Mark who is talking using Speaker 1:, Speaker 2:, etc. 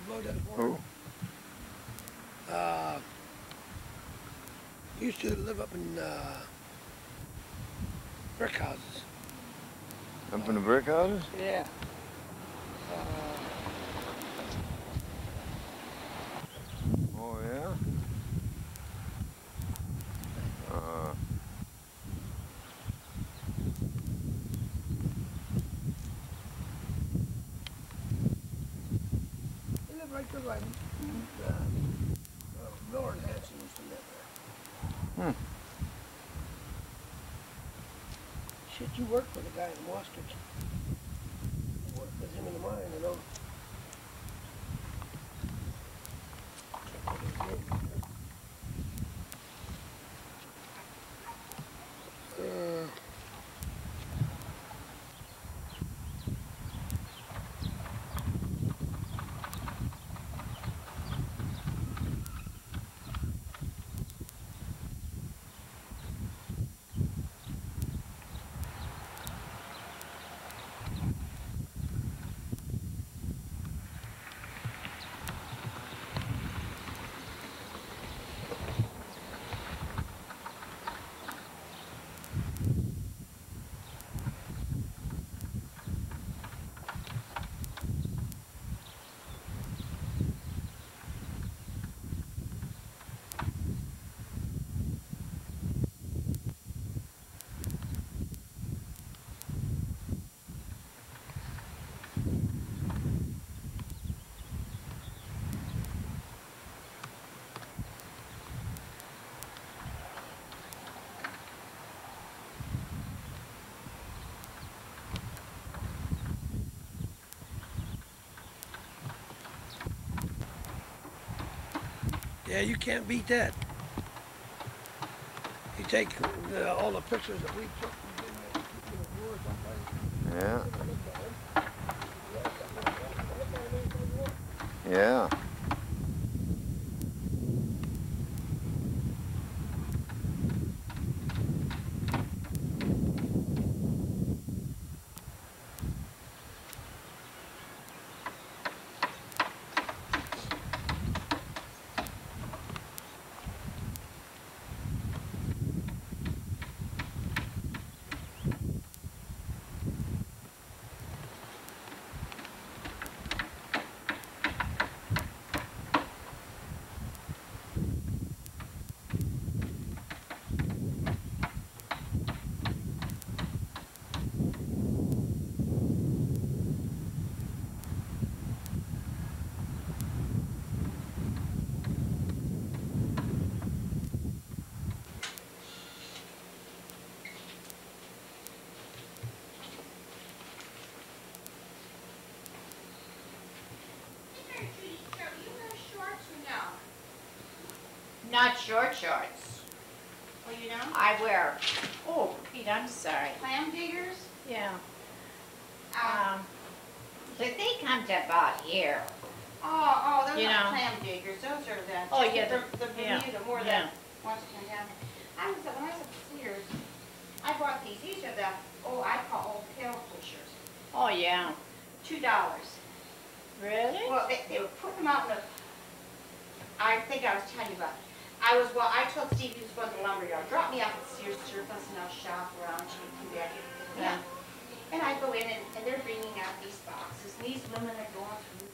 Speaker 1: blow that
Speaker 2: Who?
Speaker 1: for? Used to live up in brick houses.
Speaker 2: Up in the brick houses?
Speaker 1: Yeah.
Speaker 2: Oh, yeah?
Speaker 1: He lived right there by Miller and Hanson used to live there.
Speaker 2: Hmm.
Speaker 1: Shit, you worked for the guy in Wastridge. You worked with him in the mine, you know. Yeah, you can't beat that. You take all the pictures that we took.
Speaker 2: Yeah. Yeah.
Speaker 3: Not short shorts.
Speaker 4: Well, you know?
Speaker 3: I wear, oh, Pete, I'm sorry.
Speaker 4: Clam diggers?
Speaker 3: Yeah.
Speaker 4: Um,
Speaker 3: But they come to about here.
Speaker 4: those
Speaker 3: You
Speaker 4: are
Speaker 3: know.
Speaker 4: clam diggers. Those are the,
Speaker 3: Oh, yeah,
Speaker 4: the
Speaker 3: yeah,
Speaker 4: Bermuda, more
Speaker 3: yeah.
Speaker 4: than ones that come down. When I was at Sears, I bought these. These are the, I call old tail pushers.
Speaker 3: Oh, yeah.
Speaker 4: $2.
Speaker 3: Really?
Speaker 4: Well, they were putting them out in the, I think I was telling you about it. I told Steve he was going to the lumberyard. Drop me off at Sears surplus and I'll shop around and come back.
Speaker 3: Yeah.
Speaker 4: And I go in and they're bringing out these boxes. And these women are going through